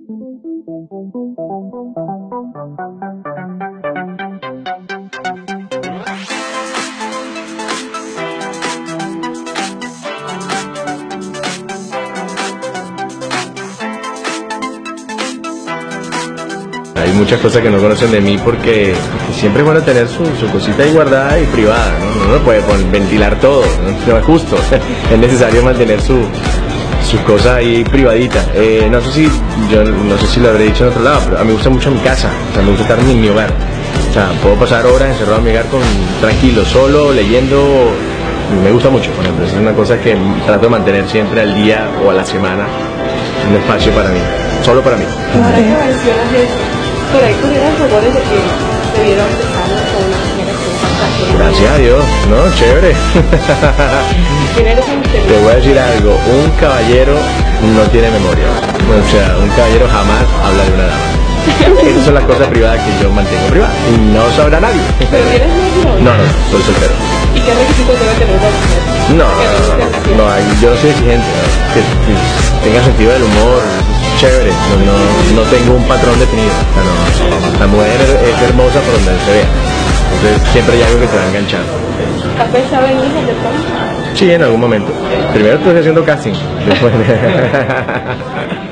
Hay muchas cosas que no conocen de mí porque siempre es bueno tener su cosita ahí guardada y privada, ¿no? Uno no puede ventilar todo, no es justo, es necesario mantener su cosa ahí privadita. No sé si lo habré dicho en otro lado, pero a mí me gusta mucho mi casa, o sea, me gusta estar en mi hogar. O sea, puedo pasar horas encerrado en mi hogar tranquilo, solo, leyendo, me gusta mucho, por ejemplo, es una cosa que trato de mantener siempre al día o a la semana, un espacio para mí, solo para mí. Ahora que mencionas eso, por ahí corrieron rumores de que se vieron besando con una señora que es bastante. Gracias a Dios, ¿no? Chévere. ¿Quién eres ese misterio? Te voy a decir algo, un caballero no tiene memoria. O sea, un caballero jamás habla de una dama. Esas son las cosas privadas que yo mantengo privadas. Y no sabrá nadie. ¿Pero eres novio? No, soy soltero. ¿Y qué requisitos debe tener una mujer? No, yo no soy exigente, ¿no? Que tenga sentido del humor, chévere, no tengo un patrón definido. O sea, no, la mujer es hermosa por donde se vea. Entonces siempre hay algo que te va a enganchar. ¿Has pensado en hijos de pronto? Sí, en algún momento. Primero estoy haciendo casting. Después